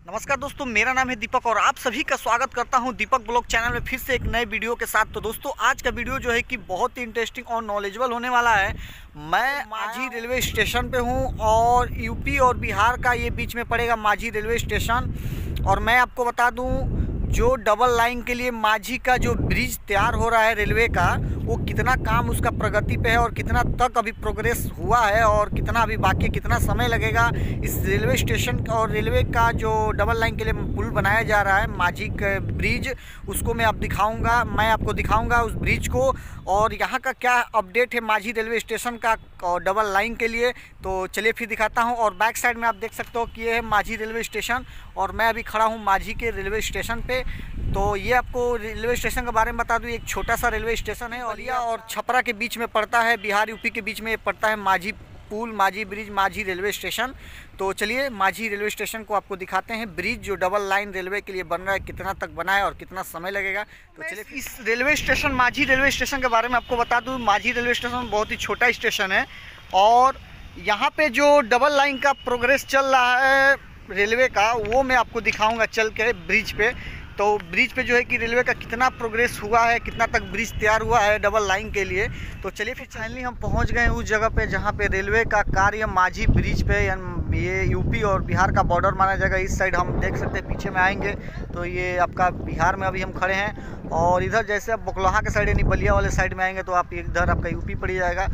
नमस्कार दोस्तों, मेरा नाम है दीपक और आप सभी का स्वागत करता हूं दीपक ब्लॉग चैनल में फिर से एक नए वीडियो के साथ। तो दोस्तों आज का वीडियो जो है कि बहुत ही इंटरेस्टिंग और नॉलेजेबल होने वाला है। मैं माझी रेलवे स्टेशन पे हूं और यूपी और बिहार का ये बीच में पड़ेगा माझी रेलवे स्टेशन। और मैं आपको बता दूं, जो डबल लाइन के लिए माझी का जो ब्रिज तैयार हो रहा है रेलवे का, वो कितना काम उसका प्रगति पे है और कितना तक अभी प्रोग्रेस हुआ है और कितना अभी बाकी, कितना समय लगेगा इस रेलवे स्टेशन और रेलवे का जो डबल लाइन के लिए पुल बनाया जा रहा है माझी का ब्रिज, उसको मैं आपको दिखाऊंगा उस ब्रिज को। और यहाँ का क्या अपडेट है माझी रेलवे स्टेशन का और डबल लाइन के लिए, तो चलिए फिर दिखाता हूँ। और बैक साइड में आप देख सकते हो कि ये है माझी रेलवे स्टेशन और मैं अभी खड़ा हूँ माझी के रेलवे स्टेशन पे। तो ये आपको रेलवे स्टेशन के बारे में बता दूँ, एक छोटा सा रेलवे स्टेशन है और छपरा के बीच में पड़ता है, बिहार यूपी के बीच में पड़ता है माझी पुल, माझी ब्रिज, माझी रेलवे स्टेशन। तो चलिए माझी रेलवे स्टेशन को आपको दिखाते हैं, ब्रिज जो डबल लाइन रेलवे के लिए बन रहा है कितना तक बना है और कितना समय लगेगा। तो चलिए इस railway station Majhi railway station के बारे में आपको बता दूं, माझी रेलवे स्टेशन बहुत ही छोटा स्टेशन है और यहाँ पे जो डबल लाइन का प्रोग्रेस चल रहा है रेलवे का, वो मैं आपको दिखाऊंगा चल के ब्रिज पे। तो ब्रिज पे जो है कि रेलवे का कितना प्रोग्रेस हुआ है, कितना तक ब्रिज तैयार हुआ है डबल लाइन के लिए। तो चलिए फिर फाइनली हम पहुंच गए उस जगह पे जहां पे रेलवे का कार्य माझी ब्रिज पे, ये यूपी और बिहार का बॉर्डर माना जाएगा। इस साइड हम देख सकते हैं, पीछे में आएंगे तो ये आपका बिहार में अभी हम खड़े हैं और इधर जैसे आप बकलोहा के साइड यानी बलिया वाले साइड में आएंगे तो आप इधर आपका यूपी पड़ जाएगा।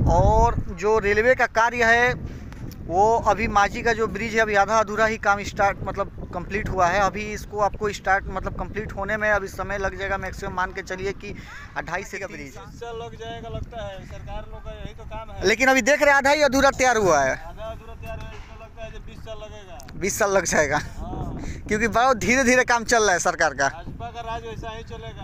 और जो रेलवे का कार्य है वो अभी माझी का जो ब्रिज है अभी आधा अधूरा ही काम कंप्लीट हुआ है। अभी इसको आपको कंप्लीट होने में अभी समय लग जाएगा, मैक्सिमम मान के चलिए कि 2.5 से का ब्रिज लग जाएगा लगता है। सरकार लोग का यही तो काम है। लेकिन अभी देख रहे हैं आधा ही अधूरा तैयार हुआ है। आधा अधूरा तैयार है, इसमें लगता है 20 साल लगेगा। 20 साल लग जाएगा। हाँ। क्योंकि बहुत धीरे धीरे काम चल रहा है सरकार का। भाजपा का राज वैसा ही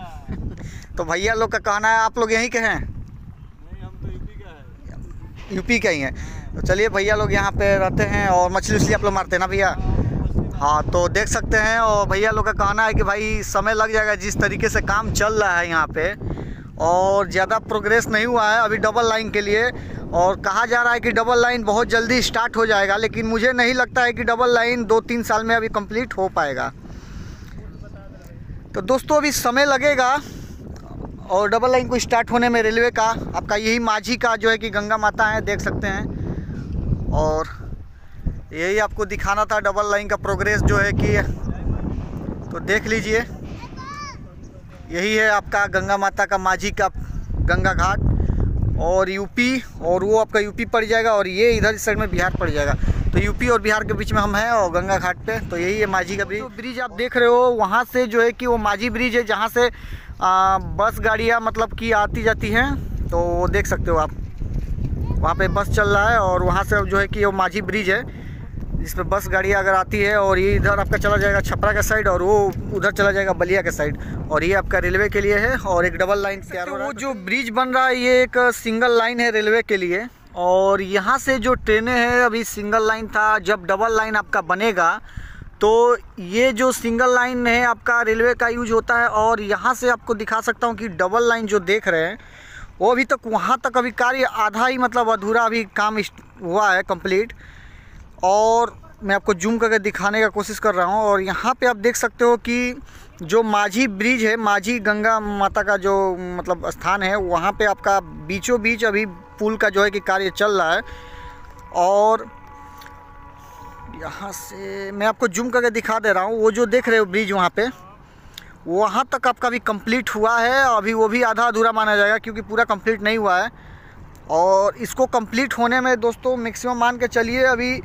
चलेगा। तो भैया लोग का कहना है, आप लोग यहीं के हैं? नहीं, हम तो यूपी का है। यूपी का ही है। तो चलिए भैया लोग यहाँ पे रहते हैं और मछली उछली आप लोग मारते हैं ना भैया? हाँ, तो देख सकते हैं। और भैया लोग का कहना है कि भाई समय लग जाएगा, जिस तरीके से काम चल रहा है यहाँ पे और ज़्यादा प्रोग्रेस नहीं हुआ है अभी डबल लाइन के लिए। और कहा जा रहा है कि डबल लाइन बहुत जल्दी स्टार्ट हो जाएगा, लेकिन मुझे नहीं लगता है कि डबल लाइन 2-3 साल में अभी कंप्लीट हो पाएगा। तो दोस्तों अभी समय लगेगा और डबल लाइन को स्टार्ट होने में रेलवे का आपका यही माझी का जो है कि गंगा माता है, देख सकते हैं। और यही आपको दिखाना था डबल लाइन का प्रोग्रेस जो है कि, तो देख लीजिए यही है आपका गंगा माता का माझी का गंगा घाट और यूपी, और वो आपका यूपी पड़ जाएगा और ये इधर इस साइड में बिहार पड़ जाएगा। तो यूपी और बिहार के बीच में हम हैं और गंगा घाट पे। तो यही है माझी का ब्रिज। तो ब्रिज आप देख रहे हो वहाँ से जो है कि वो माझी ब्रिज है जहाँ से बस गाड़ियाँ कि आती जाती हैं। तो वो देख सकते हो आप, वहाँ पे बस चल रहा है और वहाँ से जो है कि वो माझी ब्रिज है जिस पे बस गाड़ियाँ अगर आती है। और ये इधर आपका चला जाएगा छपरा का साइड और वो उधर चला जाएगा बलिया के साइड। और ये आपका रेलवे के लिए है और एक डबल लाइन तैयार हो रहा है। वो जो ब्रिज बन रहा है ये एक सिंगल लाइन है रेलवे के लिए। और यहाँ से जो ट्रेनें हैं, अभी सिंगल लाइन था, जब डबल लाइन आपका बनेगा तो ये जो सिंगल लाइन है आपका रेलवे का यूज होता है। और यहाँ से आपको दिखा सकता हूँ कि डबल लाइन जो देख रहे हैं वो अभी तक वहाँ तक अभी कार्य आधा ही अधूरा अभी काम हुआ है कंप्लीट। और मैं आपको जूम करके दिखाने का कोशिश कर रहा हूँ। और यहाँ पे आप देख सकते हो कि जो माझी ब्रिज है, माझी गंगा माता का जो स्थान है, वहाँ पे आपका बीचों बीच अभी पुल का जो है कि कार्य चल रहा है। और यहाँ से मैं आपको जूम करके दिखा दे रहा हूँ, वो जो देख रहे हो ब्रिज वहाँ तक आपका भी कंप्लीट हुआ है। अभी वो भी आधा अधूरा माना जाएगा क्योंकि पूरा कंप्लीट नहीं हुआ है। और इसको कंप्लीट होने में दोस्तों मैक्सिमम मान के चलिए अभी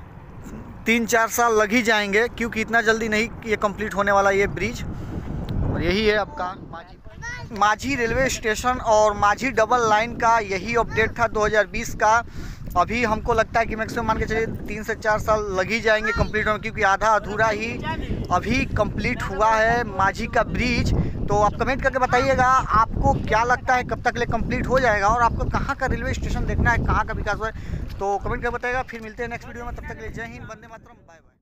3-4 साल लग ही जाएंगे, क्योंकि इतना जल्दी नहीं ये कंप्लीट होने वाला ये ब्रिज। और यही है आपका माझी रेलवे स्टेशन और माझी डबल लाइन का यही अपडेट था 2020 का। अभी हमको लगता है कि मैक्सिमम मान के चलिए 3 से 4 साल लग ही जाएंगे कंप्लीट होने, क्योंकि आधा अधूरा ही अभी कंप्लीट हुआ है माझी का ब्रिज। तो आप कमेंट करके बताइएगा आपको क्या लगता है कब तक ले कंप्लीट हो जाएगा और आपको कहाँ का रेलवे स्टेशन देखना है, कहाँ का विकास हुआ है। तो कमेंट करके बताइएगा। फिर मिलते हैं नेक्स्ट वीडियो में, तब तक के लिए जय हिंद, वंदे मातरम, बाय बाय।